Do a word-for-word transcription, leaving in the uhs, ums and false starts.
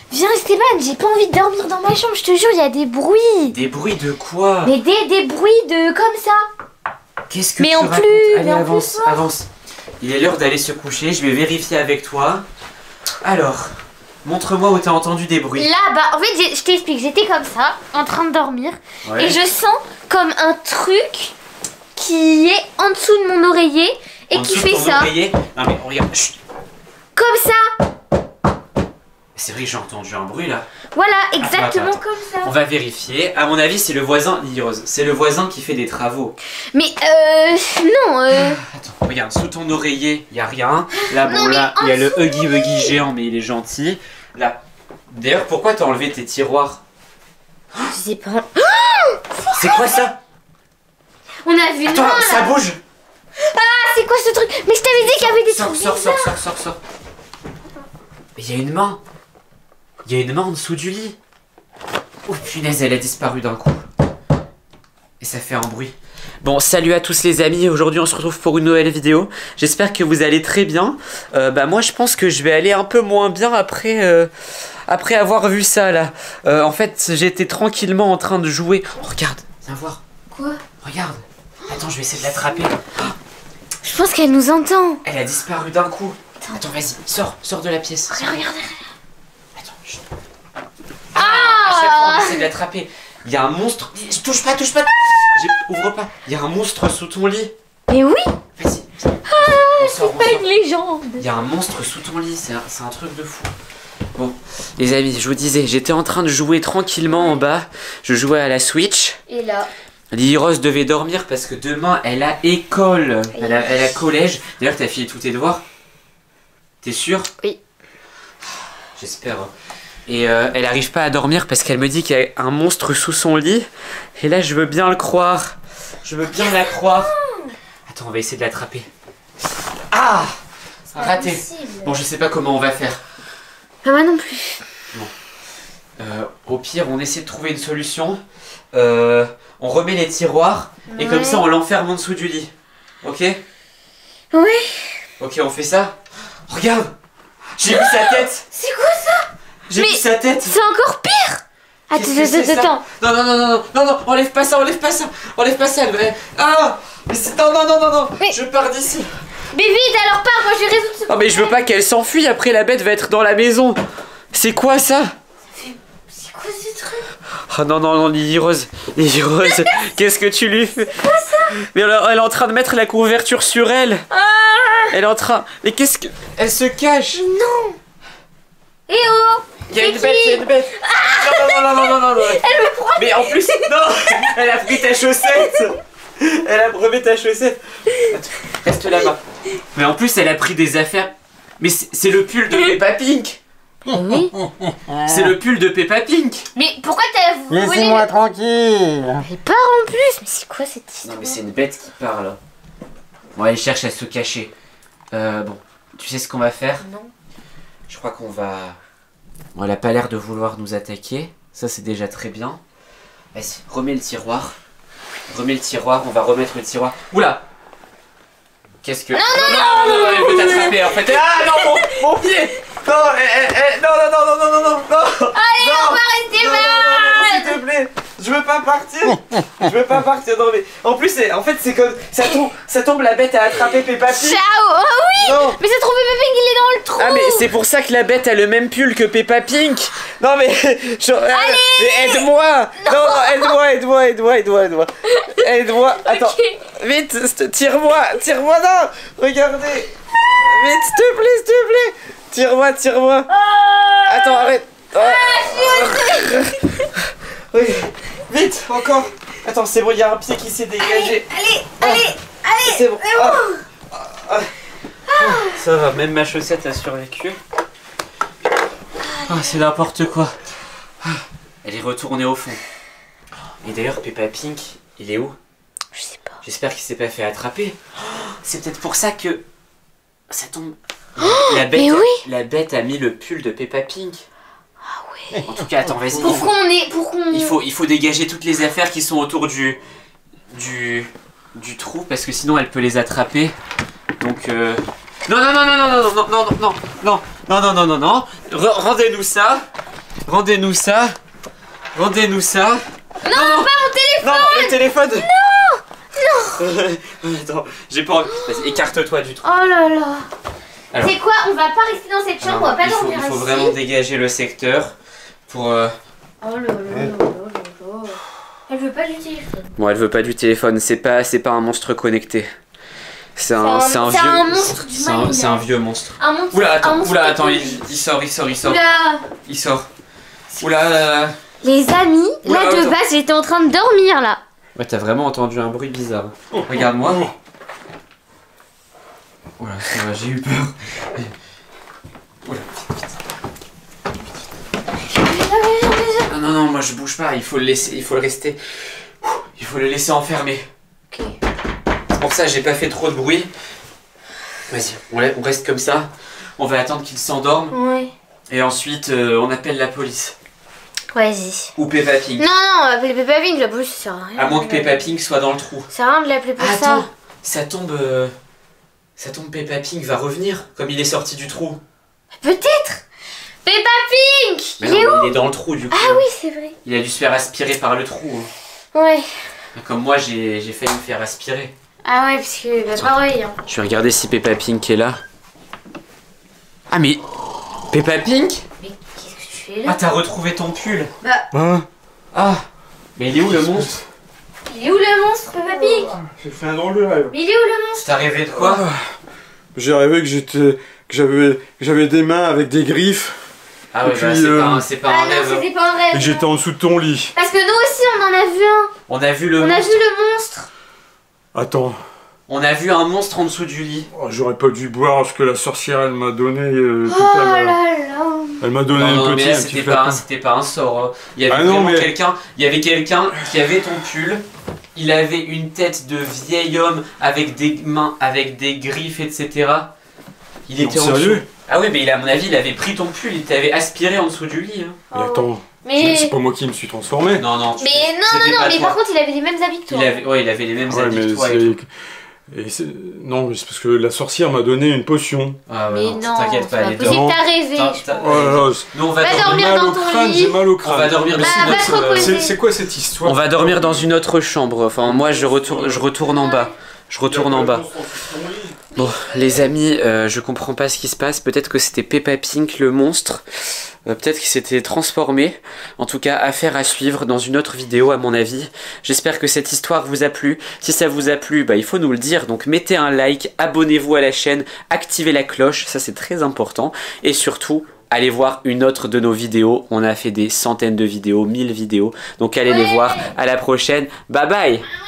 Viens Esteban, j'ai pas envie de dormir dans ma chambre, je te jure, il y a des bruits. Des bruits de quoi? Mais des, des bruits de comme ça. Qu'est-ce que mais tu en racontes? plus, Allez, mais en avance, plus, avance. Il est l'heure d'aller se coucher, je vais vérifier avec toi. Alors, montre-moi où t'as entendu des bruits. Là, bah, en fait, je t'explique, j'étais comme ça, en train de dormir, Ouais. et je sens comme un truc qui est en dessous de mon oreiller et En qui dessous de fait ton ça. oreiller. Non mais regarde, chut. Comme ça. C'est vrai que j'ai entendu un bruit là. Voilà, Attends, exactement attends, attends. comme ça. On va vérifier. À mon avis, c'est le voisin, Lily Rose. C'est le voisin qui fait des travaux. Mais euh, non. Euh... Attends, regarde, sous ton oreiller, il y a rien. Là, bon, Non, mais là, en il y a le dessous. Huggy Wuggy géant, mais il est gentil. Là. D'ailleurs, pourquoi t'as enlevé tes tiroirs? Je sais pas. C'est quoi ça? On a vu une Attends, main, ça là. bouge. Ah, c'est quoi ce truc? Mais je t'avais dit qu'il y avait des Sors, trucs sors, sors, bizarres. sors, sors, sors. Mais il y a une main. Il y a une main en dessous du lit. Oh punaise, elle a disparu d'un coup. Et ça fait un bruit. Bon, salut à tous les amis. Aujourd'hui, on se retrouve pour une nouvelle vidéo. J'espère que vous allez très bien. Euh, bah moi, je pense que je vais aller un peu moins bien après, euh, après avoir vu ça là. Euh, en fait, j'étais tranquillement en train de jouer. Oh, regarde, viens voir. Quoi? Regarde. Attends, je vais essayer de l'attraper. Je pense qu'elle nous entend. Elle a disparu d'un coup. Attends. Attends, vas-y, sors, sors de la pièce. Regarde, regarde. Attends, chut. Ah, à chaque fois, on essaie de l'attraper. Il y a un monstre. Touche pas, touche pas. J'ai- Ouvre pas. Il y a un monstre sous ton lit. Mais oui. Vas-y. On sort, on Pas sort. une légende. Il y a un monstre sous ton lit. C'est un, c'est un truc de fou. Bon, les amis, je vous disais, j'étais en train de jouer tranquillement en bas. Je jouais à la Switch. Et là. Lily Rose devait dormir parce que demain, elle a école. Elle a, elle a collège. D'ailleurs, t'as fini tous tes devoirs? T'es sûr? Oui. J'espère. Et euh, elle arrive pas à dormir parce qu'elle me dit qu'il y a un monstre sous son lit. Et là, je veux bien le croire. Je veux bien la croire. Attends, on va essayer de l'attraper. Ah! Raté. Bon, je sais pas comment on va faire. Ah, moi non plus. Euh, au pire, on essaie de trouver une solution. Euh, on remet les tiroirs. Et comme Ouais. ça, on l'enferme en dessous du lit. Ok? Oui. Ok, on fait ça. Regarde! J'ai vu sa tête! C'est quoi ça? J'ai Mais- vu sa tête! C'est encore pire. Attends, Qu'est-ce que c'est, attends, ça attends. Non, non, non, non, non, non, non, enlève pas ça, enlève pas ça, enlève pas ça, elle- ah, mais c'est, non, non, non, non, non, Mais- je pars d'ici. Mais vite, alors pars, moi je vais résoudre ce Non, mais je veux pas qu'elle s'enfuit, après la bête va être dans la maison. C'est quoi ça? C'est quoi ce truc? Oh non, non, non, Lily Rose, Lily Rose, qu'est-ce que tu lui fais? C'est quoi ça? Mais elle, elle est en train de mettre la couverture sur elle. Ah. Elle est en train, mais qu'est-ce que, elle se cache. Non. Eh oh. Il y a C'est une bête, qui? il y a une bête. Non, non, non, non, non, non, non. Elle me prend. Mais en plus, non, elle a pris ta chaussette. Elle a brevé ta chaussette. Attends, reste là-bas. Mais en plus, elle a pris des affaires. Mais c'est c'est le pull de Peppa Pink. Oui. C'est le pull de Peppa Pink. Mais pourquoi t'as volé? Laissez-moi tranquille. Elle part en plus. Mais c'est quoi cette histoire? Non, mais c'est une bête qui parle. Bon, elle cherche à se cacher. Euh, bon, tu sais ce qu'on va faire? Non. Je crois qu'on va... Bon, elle a pas l'air de vouloir nous attaquer. Ça, c'est déjà très bien. Vas-y, remets le tiroir. Remets le tiroir, on va remettre le tiroir. Oula! Qu'est-ce que... Non, non, non, non, non, elle veut t'attraper en fait. Ah non, mon, mon pied! Non, eh, eh, eh, non, non, non, non, non, non, non, non! Allez, non, on va rester non, là. non, non, s'il te plaît! Je veux pas partir! Je veux pas partir, non mais... En plus, c'est- en fait, c'est comme... Ça tombe, ça tombe, la bête a attrapé Peppa Pig! Ciao. Oh oui. Non! Mais ça trouve Peppa Pig, il est dans le trou. Ah mais c'est pour ça que la bête a le même pull que Peppa Pink. Non mais, je- euh, mais aide-moi. Non, non, aide-moi, aide-moi, aide-moi, aide-moi, aidez-moi. Aide-moi. Attends. Ok. Vite, s'te- tire-moi, tire-moi non. Regardez. Vite, s'il te plaît, s'il te plaît. Tire-moi, tire-moi. Ah. Attends, arrête. Ah. Oui. Vite, encore. Attends, c'est bon, il y a un pied qui s'est dégagé. Allez, allez, allez. C'est bon. C'est bon. Ah. Ah. Ah. Ça va, même ma chaussette a survécu. Ah, c'est n'importe quoi. Ah. Elle est retournée au fond. Et d'ailleurs, Peppa Pink, il est où? Je sais pas. J'espère qu'il s'est pas fait attraper. Oh, c'est peut-être pour ça que ça tombe. La bête, mais oui. la bête a mis le pull de Peppa Pink. Ah ouais. En tout cas, attends, vas-y. Il Pour faut, qu'on est, pour qu'on. il faut, il faut dégager toutes les affaires qui sont autour du, du, du trou parce que sinon elle peut les attraper. Donc, euh... non, non, non, non, non, non, non, non, non, non, non, non, non, non, non, non. Rendez-nous ça. Rendez-nous ça. Rendez-nous ça. Non, non, non, pas mon téléphone. Non, le téléphone. Non. Non. Attends, j'ai pas envie. Vas-y, écarte-toi du trou. Oh là là. Alors. C'est quoi? On va pas rester dans cette chambre, Non, on va pas il faut, dormir il faut ici. vraiment dégager le secteur pour... Euh... Oh là là là là là. Elle veut pas du téléphone. Bon, elle veut pas du téléphone. C'est pas, c'est pas un monstre connecté. C'est un, c'est un, c'est vieux... un monstre du C'est un, Moyen-Âge. c'est un vieux monstre. Un monstre. Oula, un attends, monstre oula, attends, il, technologique. il sort, il sort, il sort. Oula. Il sort. Oula là là. Les amis, Oula, là de attends. base, j'étais en train de dormir là. Ouais, t'as vraiment entendu un bruit bizarre. Regarde-moi. Oula, ça va, j'ai eu peur. Oula, vite, vite. Non, non, non, moi je bouge pas, il faut le laisser, il faut le rester. Il faut le laisser enfermé. Ok. C'est pour ça que j'ai pas fait trop de bruit. Vas-y, on, la- on reste comme ça. On va attendre qu'il s'endorme. Ouais. Et ensuite, euh, on appelle la police. Vas-y. Ou Peppa Pig. Non, non, on va appeler Peppa Pig, la police ça sert à rien. À moins que Peppa Pig soit dans le trou. Ça sert à rien de l'appeler pour Attends, ça. ça tombe. euh, Ça tombe, Peppa Pig va revenir, comme il est sorti du trou. Peut-être. Peppa Pig. Mais Il est non, où? mais il est dans le trou du coup. Ah oui, c'est vrai. Il a dû se faire aspirer par le trou. hein. Ouais. Comme moi, j'ai j'ai failli me faire aspirer. Ah ouais, parce que bah, Attends. pareil. Hein. Je vais regarder si Peppa Pig est là. Ah mais... Peppa Pig? Mais qu'est-ce que tu fais Ah, là? t'as retrouvé ton pull. Bah, Hein? Ah, mais il est où le monstre? il est où le monstre, Peppa Pig? J'ai fait un drôle de rêve. Mais il est où le monstre? T'as rêvé de quoi? J'ai rêvé que j'étais, que j'avais, que j'avais des mains avec des griffes Ah ouais, Et bah, puis, c'est euh, pas un, c'est pas Ah un non, rêve. c'était pas un et rêve. que j'étais en dessous de ton lit. Parce que nous aussi, on en a vu un. On a vu le On a monstre. vu le monstre. Attends, On a vu un monstre en dessous du lit. oh, j'aurais pas dû boire ce que la sorcière elle m'a donné euh, tout Oh à là l'heure. là. Elle m'a donné Non, non, un mais petit, là, un petit c'était pas, un- flacon. c'était pas un sort. hein. Il y avait Ah non, vraiment mais- quelqu'un. Il y avait quelqu'un qui avait ton pull. Il avait une tête de vieil homme avec des mains, avec des griffes, et cetera. Il Non, était en sérieux dessous. Ah oui, mais il, à mon avis, il avait pris ton pull. Il t'avait aspiré en dessous du lit. hein. Mais attends, Mais. c'est pas moi qui me suis transformé. Non, non. tu- Mais non, c'était non, non, pas mais toi. par contre, il avait les mêmes habits que toi. Il avait, ouais, il avait les mêmes Ouais, habits mais que toi. et c'est... tout. et c'est- Non, mais c'est parce que la sorcière m'a donné une potion. Ah ouais, Mais non, non, t'inquiète c'est pas, pas elle est possible, dehors. t'as rêvé. T'as- je t'as- pense. Oh là là, Nous, on va Va dormir. dormir j'ai mal dans au ton crâne, lit. j'ai mal au On va crâne. dormir Bah, dans va notre, te euh, reposer. C'est c'est quoi cette histoire? On va dormir dans une autre chambre. Enfin, moi, je retourne, je retourne en bas. Je retourne en bas. Bon, les amis, euh, je comprends pas ce qui se passe. Peut-être que c'était Peppa Pig, le monstre. Euh, Peut-être qu'il s'était transformé. En tout cas, affaire à suivre dans une autre vidéo, à mon avis. J'espère que cette histoire vous a plu. Si ça vous a plu, bah, il faut nous le dire. Donc, mettez un like, abonnez-vous à la chaîne, activez la cloche. Ça, c'est très important. Et surtout, allez voir une autre de nos vidéos. On a fait des centaines de vidéos, mille vidéos. Donc, allez les voir. À la prochaine. Bye bye!